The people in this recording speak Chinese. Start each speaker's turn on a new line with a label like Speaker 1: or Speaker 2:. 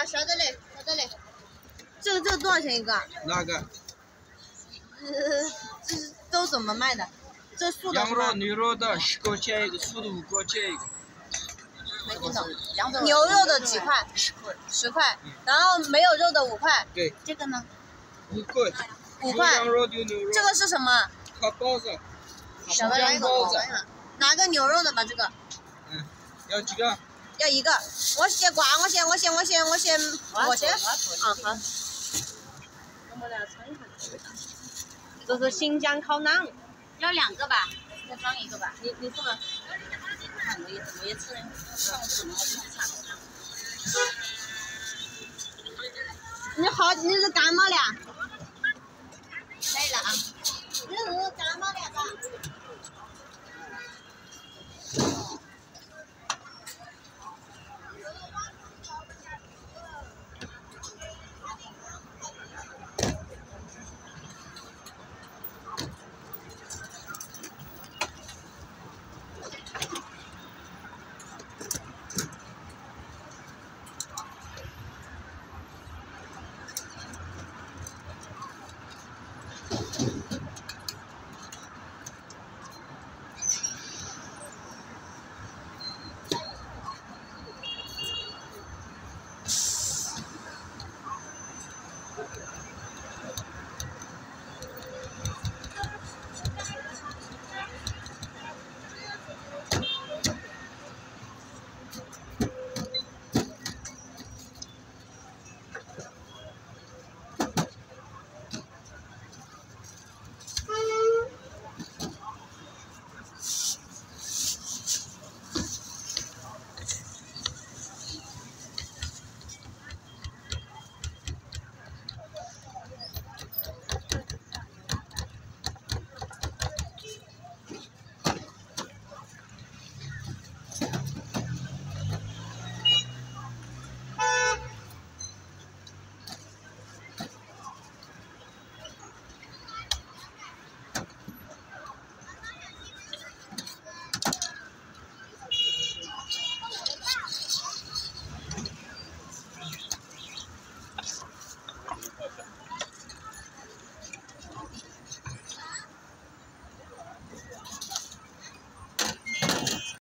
Speaker 1: 啊，晓得嘞，晓得嘞。这个多少钱一个？
Speaker 2: 哪个？
Speaker 1: 这是都怎么卖的？这素的
Speaker 2: 羊肉、牛肉的10块钱一个，素的5块钱一个。
Speaker 1: 没听懂。牛肉的几块？10块。然后没有肉的5块。
Speaker 2: 对。
Speaker 1: 这个呢
Speaker 2: 5块。
Speaker 1: 5块。
Speaker 2: 羊肉就牛肉。
Speaker 1: 这个是什么？
Speaker 2: 烤包子。
Speaker 1: 小的来一个包子。拿个牛肉的吧，这个。
Speaker 2: 嗯。要几个？
Speaker 1: 要一个。我先挂，我先。啊好。我们来尝一下这个味道。这是新疆烤馕，
Speaker 3: 要2个吧，再装1个吧。
Speaker 1: 你吃吗？
Speaker 3: 看我也吃了，上次我吃差不多。
Speaker 1: 你是感冒了？
Speaker 3: 可以了啊。
Speaker 1: 你是感